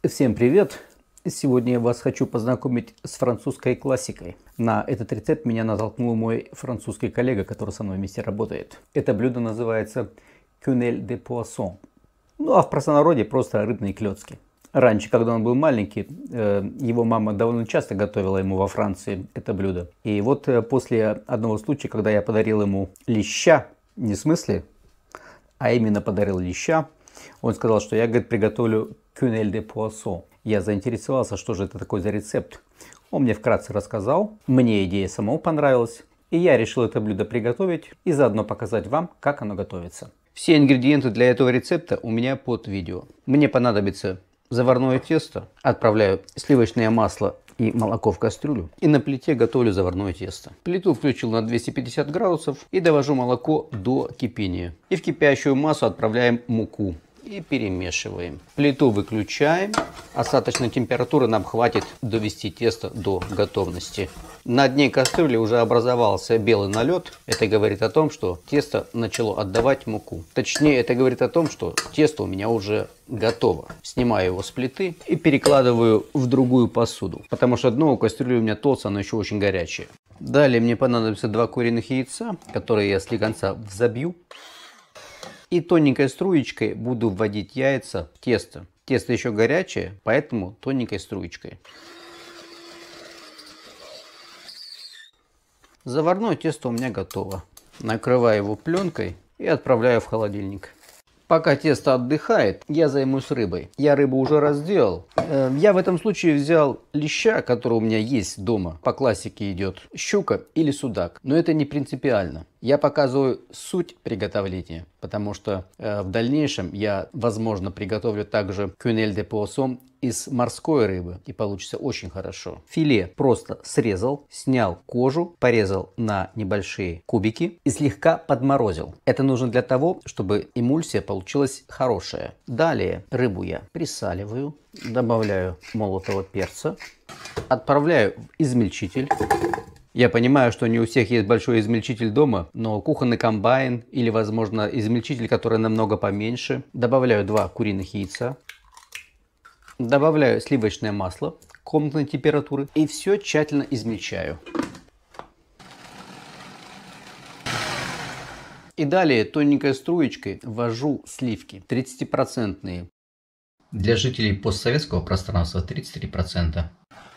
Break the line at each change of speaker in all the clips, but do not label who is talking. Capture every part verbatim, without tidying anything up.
Всем привет! Сегодня я вас хочу познакомить с французской классикой. На этот рецепт меня натолкнул мой французский коллега, который со мной вместе работает. Это блюдо называется quenelle de poisson. Ну а в простонародье просто рыбные клёцки. Раньше, когда он был маленький, его мама довольно часто готовила ему во Франции это блюдо. И вот после одного случая, когда я подарил ему леща, не в смысле, а именно подарил леща, он сказал, что я, говорит, приготовлю quenelle de poisson. Я заинтересовался, что же это такое за рецепт. Он мне вкратце рассказал, мне идея самому понравилась, и я решил это блюдо приготовить и заодно показать вам, как оно готовится. Все ингредиенты для этого рецепта у меня под видео. Мне понадобится заварное тесто, отправляю сливочное масло и молоко в кастрюлю и на плите готовлю заварное тесто. Плиту включил на двести пятьдесят градусов и довожу молоко до кипения. И в кипящую массу отправляем муку. И перемешиваем. Плиту выключаем. Остаточной температуры нам хватит довести тесто до готовности. На дне кастрюли уже образовался белый налет. Это говорит о том, что тесто начало отдавать муку. Точнее, это говорит о том, что тесто у меня уже готово. Снимаю его с плиты и перекладываю в другую посуду. Потому что дно у кастрюли у меня толстое, оно еще очень горячее. Далее мне понадобится два куриных яйца, которые я слегонца взобью. И тоненькой струечкой буду вводить яйца в тесто. Тесто еще горячее, поэтому тоненькой струечкой. Заварное тесто у меня готово. Накрываю его пленкой и отправляю в холодильник. Пока тесто отдыхает, я займусь рыбой. Я рыбу уже разделал. Я в этом случае взял леща, который у меня есть дома. По классике идет щука или судак. Но это не принципиально. Я показываю суть приготовления, потому что э, в дальнейшем я, возможно, приготовлю также quenelle de poisson из морской рыбы, и получится очень хорошо. Филе просто срезал, снял кожу, порезал на небольшие кубики и слегка подморозил. Это нужно для того, чтобы эмульсия получилась хорошая. Далее рыбу я присаливаю, добавляю молотого перца, отправляю в измельчитель. Я понимаю, что не у всех есть большой измельчитель дома, но кухонный комбайн или, возможно, измельчитель, который намного поменьше. Добавляю два куриных яйца. Добавляю сливочное масло комнатной температуры и все тщательно измельчаю. И далее тоненькой струечкой ввожу сливки тридцатипроцентные. Для жителей постсоветского пространства тридцать три процента.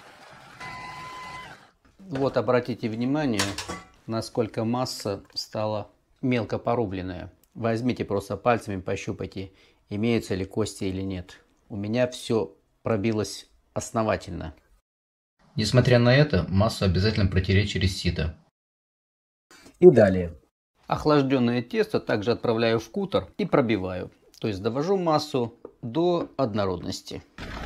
Вот обратите внимание, насколько масса стала мелко порубленная. Возьмите просто пальцами, пощупайте, имеются ли кости или нет. У меня все пробилось основательно. Несмотря на это, массу обязательно протереть через сито. И далее. Охлажденное тесто также отправляю в кутер и пробиваю. То есть довожу массу до однородности.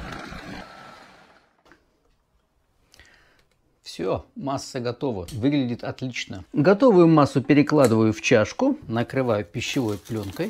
Все, масса готова. Выглядит отлично. Готовую массу перекладываю в чашку, накрываю пищевой пленкой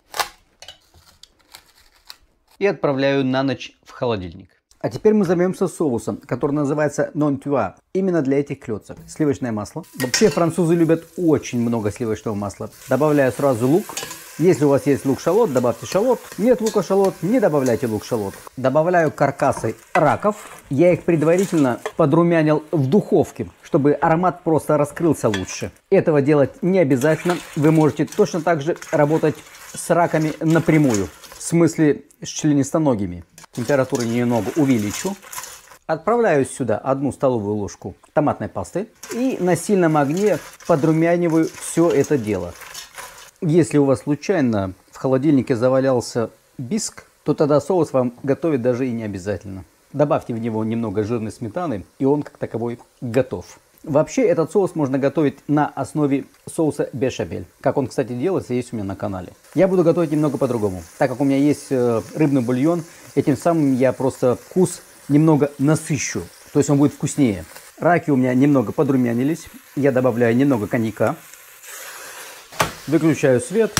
и отправляю на ночь в холодильник. А теперь мы займемся соусом, который называется non-tuа. Именно для этих клёцок. Сливочное масло. Вообще французы любят очень много сливочного масла. Добавляю сразу лук. Если у вас есть лук-шалот, добавьте шалот. Нет лука-шалот, не добавляйте лук-шалот. Добавляю каркасы раков. Я их предварительно подрумянил в духовке, чтобы аромат просто раскрылся лучше. Этого делать не обязательно. Вы можете точно так же работать с раками напрямую. В смысле с членистоногими. Температуру немного увеличу. Отправляю сюда одну столовую ложку томатной пасты. И на сильном огне подрумяниваю все это дело. Если у вас случайно в холодильнике завалялся биск, то тогда соус вам готовить даже и не обязательно. Добавьте в него немного жирной сметаны, и он как таковой готов. Вообще этот соус можно готовить на основе соуса бешамель. Как он, кстати, делается, есть у меня на канале. Я буду готовить немного по-другому. Так как у меня есть рыбный бульон, этим самым я просто вкус немного насыщу. То есть он будет вкуснее. Раки у меня немного подрумянились. Я добавляю немного коньяка. Выключаю свет.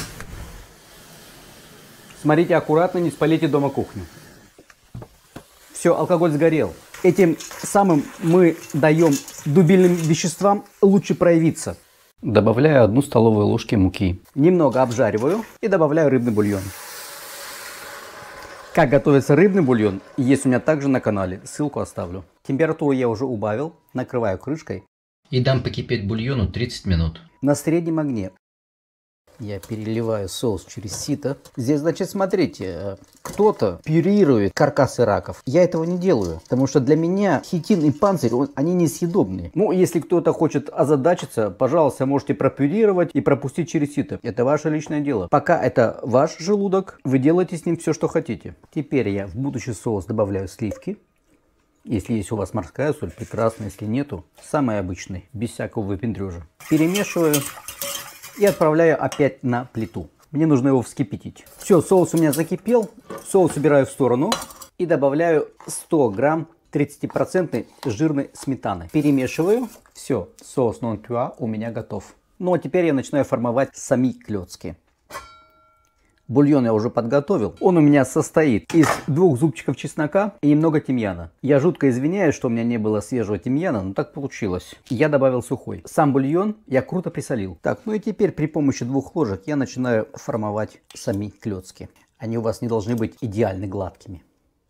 Смотрите аккуратно, не спалите дома кухню. Все, алкоголь сгорел. Этим самым мы даем дубильным веществам лучше проявиться. Добавляю одну столовую ложку муки. Немного обжариваю и добавляю рыбный бульон. Как готовится рыбный бульон, есть у меня также на канале, ссылку оставлю. Температуру я уже убавил, накрываю крышкой. И дам покипеть бульону тридцать минут. На среднем огне. Я переливаю соус через сито. Здесь, значит, смотрите, кто-то пюрирует каркасы раков. Я этого не делаю, потому что для меня хитин и панцирь, он, они несъедобные. Ну, если кто-то хочет озадачиться, пожалуйста, можете пропюрировать и пропустить через сито. Это ваше личное дело. Пока это ваш желудок, вы делаете с ним все, что хотите. Теперь я в будущий соус добавляю сливки. Если есть у вас морская соль, прекрасно. Если нету, самый обычный, без всякого выпендрежа. Перемешиваю. И отправляю опять на плиту. Мне нужно его вскипятить. Все, соус у меня закипел. Соус убираю в сторону. И добавляю сто грамм тридцатипроцентной жирной сметаны. Перемешиваю. Все, соус нон-кюа у меня готов. Ну а теперь я начинаю формовать сами клетки. Бульон я уже подготовил. Он у меня состоит из двух зубчиков чеснока и немного тимьяна. Я жутко извиняюсь, что у меня не было свежего тимьяна, но так получилось. Я добавил сухой. Сам бульон я круто присолил. Так, ну и теперь при помощи двух ложек я начинаю формовать сами клетки. Они у вас не должны быть идеально гладкими.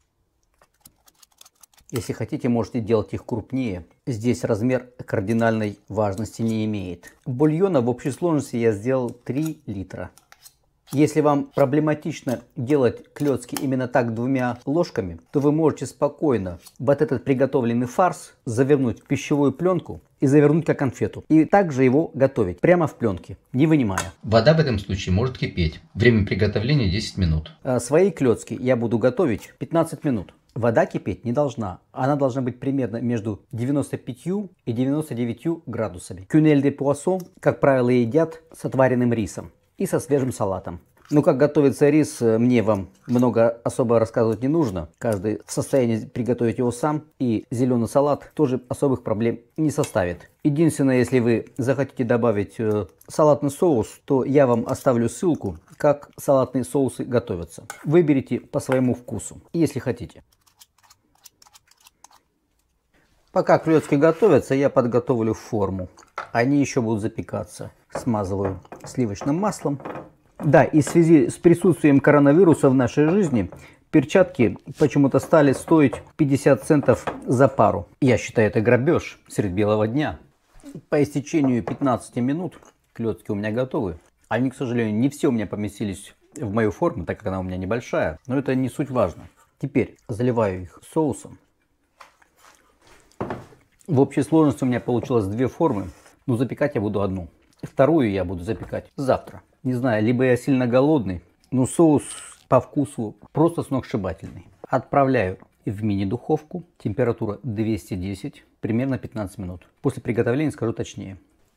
Если хотите, можете делать их крупнее. Здесь размер кардинальной важности не имеет. Бульона в общей сложности я сделал три литра. Если вам проблематично делать клетки именно так двумя ложками, то вы можете спокойно вот этот приготовленный фарс завернуть в пищевую пленку и завернуть как конфету. И также его готовить прямо в пленке, не вынимая. Вода в этом случае может кипеть. Время приготовления десять минут. А свои клетки я буду готовить пятнадцать минут. Вода кипеть не должна. Она должна быть примерно между девяноста пятью и девяноста девятью градусами. Кюнель де пуассон, как правило, едят с отваренным рисом и со свежим салатом. Ну, как готовится рис, мне вам много особо рассказывать не нужно. Каждый в состоянии приготовить его сам. И зеленый салат тоже особых проблем не составит. Единственное, если вы захотите добавить э, салатный соус, то я вам оставлю ссылку, как салатные соусы готовятся. Выберите по своему вкусу, если хотите. Пока клетки готовятся, я подготовлю форму. Они еще будут запекаться. Смазываю сливочным маслом. Да, и в связи с присутствием коронавируса в нашей жизни, перчатки почему-то стали стоить пятьдесят центов за пару. Я считаю, это грабеж средь белого дня. По истечению пятнадцати минут клетки у меня готовы. Они, к сожалению, не все у меня поместились в мою форму, так как она у меня небольшая. Но это не суть важно. Теперь заливаю их соусом. В общей сложности у меня получилось две формы. Но запекать я буду одну. Вторую я буду запекать завтра. Не знаю, либо я сильно голодный, но соус по вкусу просто сногсшибательный. Отправляю в мини-духовку. Температура двести десять, примерно пятнадцать минут. После приготовления скажу точнее.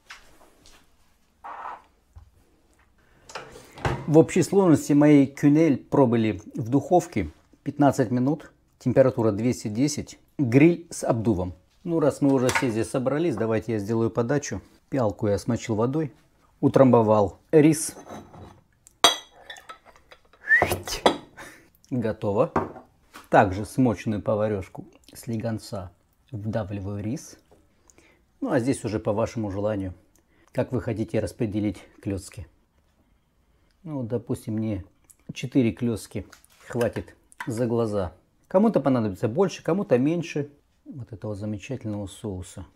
В общей сложности мои кюнель пробыли в духовке пятнадцать минут. Температура двести десять. Гриль с обдувом. Ну, раз мы уже все здесь собрались, давайте я сделаю подачу. Пиалку я смочил водой. Утрамбовал рис. Готово. Также смоченную поварешку с легонца вдавливаю рис. Ну а здесь уже по вашему желанию, как вы хотите распределить клетки. Ну, допустим, мне четыре клетки хватит за глаза. Кому-то понадобится больше, кому-то меньше вот этого замечательного соуса.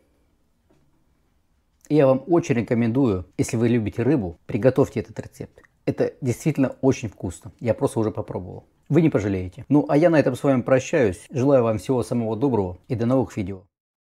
Я вам очень рекомендую, если вы любите рыбу, приготовьте этот рецепт. Это действительно очень вкусно. Я просто уже попробовал. Вы не пожалеете. Ну, а я на этом с вами прощаюсь. Желаю вам всего самого доброго и до новых видео.